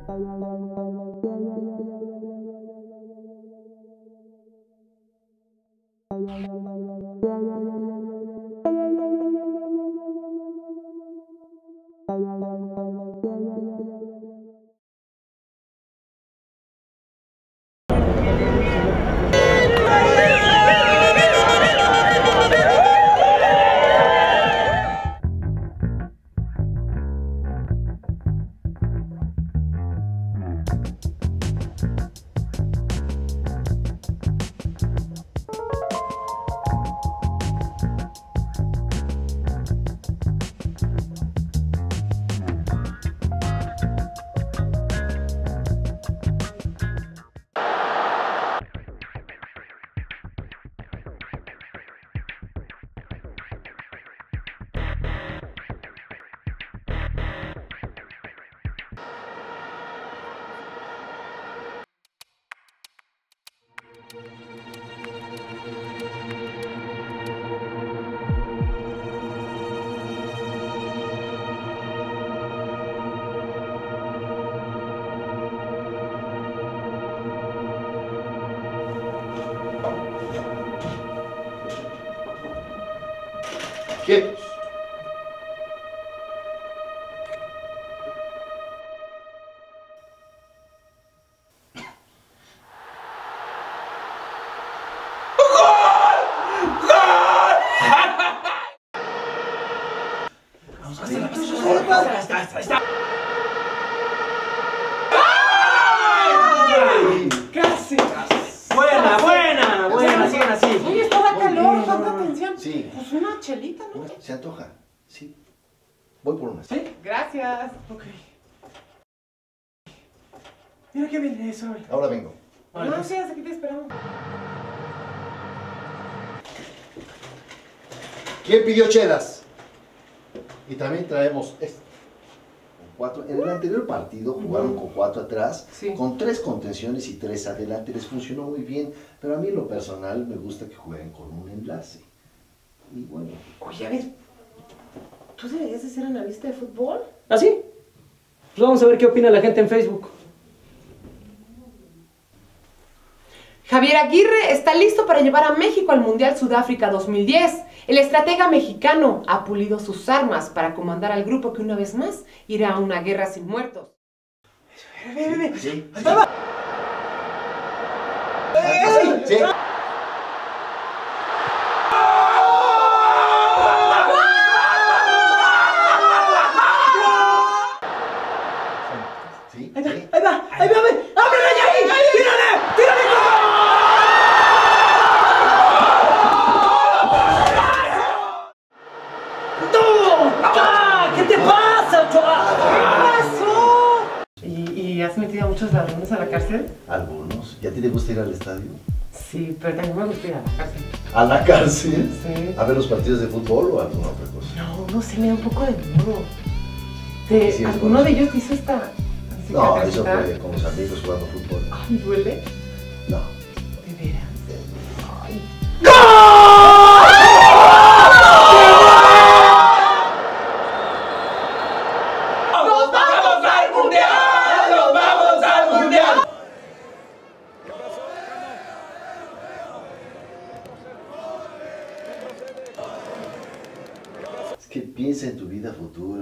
Quietos. ¡Casi! Buena, sigan así. Oye, está da calor, falta atención. Sí. Pues una chelita, ¿no? ¿Se antoja? Sí. Voy por una. Sí, gracias. Ok. Mira qué bien eso. Ahora vengo. No, sí, hasta aquí te esperamos. ¿Quién pidió chelas? Y también traemos esto. Con 4. En el anterior partido jugaron con 4 atrás, Sí. con 3 contenciones y 3 adelante. Les funcionó muy bien, pero a mí en lo personal me gusta que jueguen con un enlace. Y bueno. Oye, a ver, ¿tú deberías de ser analista de fútbol? ¿Ah, sí? Pues vamos a ver qué opina la gente en Facebook. Javier Aguirre está listo para llevar a México al Mundial Sudáfrica 2010. El estratega mexicano ha pulido sus armas para comandar al grupo que una vez más irá a una guerra sin muertos. Sí. ¡Ahí va! Sí. Sí. Ahí va, Sí. ahí va, ahí va, ¡ábrele ahí! ¡Tírale! ¡Tírale! ¡Tú! ¡Ah! ¿Qué te pasa, chaval? ¿Qué pasó? ¿Y has metido a muchos ladrones a la cárcel? Algunos. ¿Y a ti te gusta ir al estadio? Sí, pero también me gusta ir a la cárcel. ¿A la cárcel? Sí. ¿A ver los partidos de fútbol o alguna otra cosa? No sé, me da un poco de miedo. Sí, ¿Alguno de ellos te hizo esta No, eso cicatricita? fue con los amigos jugando fútbol. Ay, ¿duele? No. ¿De veras? Ay. ¡Nos vamos al mundial! ¡Nos vamos al mundial! Es que piensa en tu vida futura.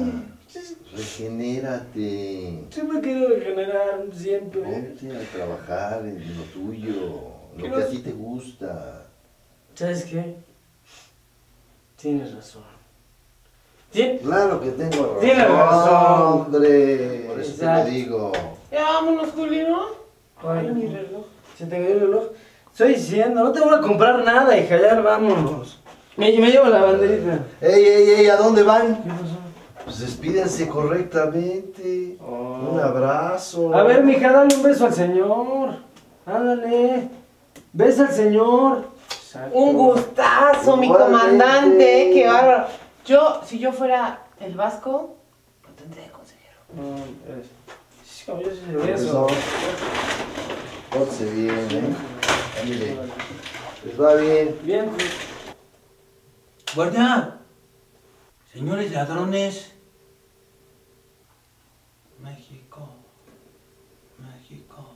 Regenérate. Yo me quiero regenerar siempre. Ponte a trabajar en lo tuyo, lo que a ti te gusta. ¿Sabes qué? Tienes razón. Claro que tengo razón. Tienes razón. Hombre, por eso te lo Exacto. digo. Ya vámonos, Julio. Ay, mi reloj. Se te cayó el reloj. Estoy diciendo, no te voy a comprar nada, hija, ya vámonos. Me llevo la banderita. ¡Ey! ¿A dónde van? ¿Qué pasó? Pues despídense correctamente. Oh. Un abrazo. A ver, mija, dale un beso al señor. Ándale. Besa al señor. Exacto. Un gustazo, mi Igualmente. comandante. Qué bárbaro. Si yo fuera el Vasco, lo tendría de consejero. Sí, como yo soy Eso. eso. Pórtese bien, Mire, les va bien. Bien, pues. Guardia, señores ladrones, México. México.